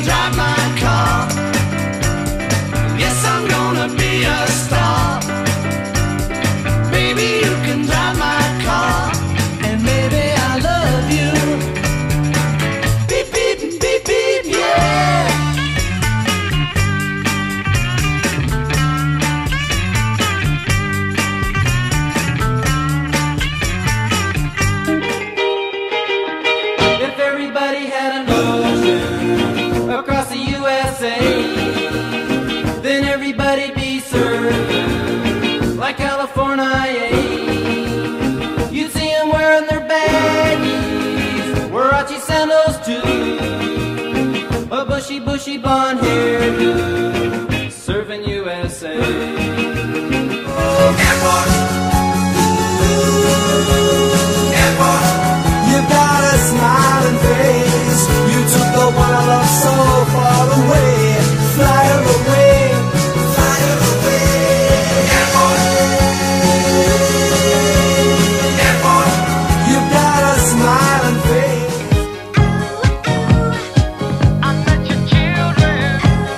drive my car. Yes, I'm gonna be a star. Baby, you can drive my car. And maybe I love you. Beep, beep, beep, beep, yeah. If everybody had an ocean across the USA, then everybody'd be served like California. You'd see them wearing their baggies, Warachi sandals too, a bushy, bushy blonde hairdo, serving USA. Airport, airport. You got a smiling face. You took the one I love so far away. Fly her away, fly her away. Airport, airport. You got a smiling face. I met your children.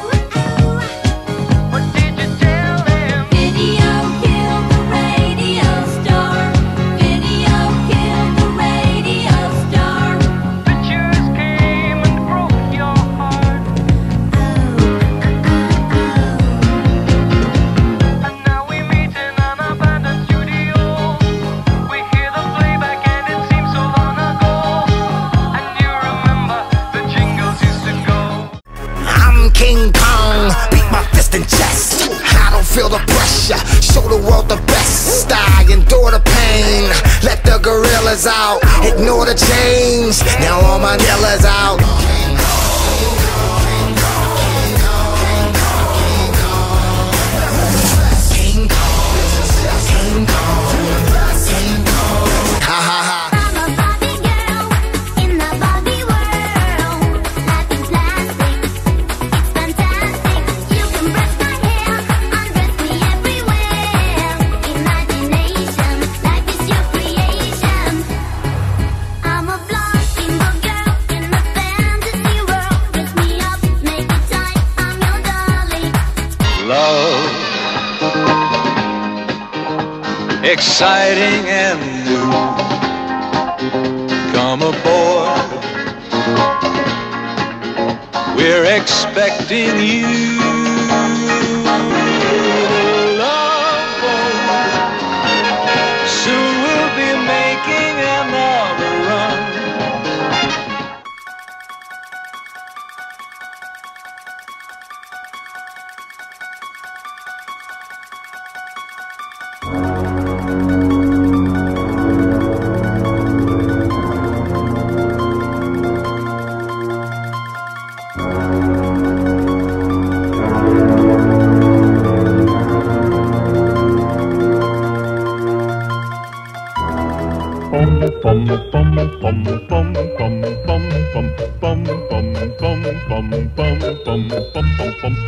What did you tell them? Video killed the radio star. Video killed the radio star. Pictures came and broke your heart. And now we meet in an abandoned studio. We hear the playback and it seems so long ago. And you remember the jingles used to go. I'm King Kong, beat my fist in chest. I don't feel the pressure, show the world the best. I endure the pain, let the gorillas out. Ignore the change, now all my dealers out. King Kong, King Kong, King Kong. Ha ha ha. I'm a Barbie girl in the Barbie world. Life is plastic, it's fantastic. You can brush my hair, undress me everywhere. Imagination, life is your creation. I'm a blonde single girl in a fantasy world. Dress me up, make it tight, I'm your darling. Love, exciting and new. Come aboard, we're expecting you. Love boat, soon we'll be making another run. Bum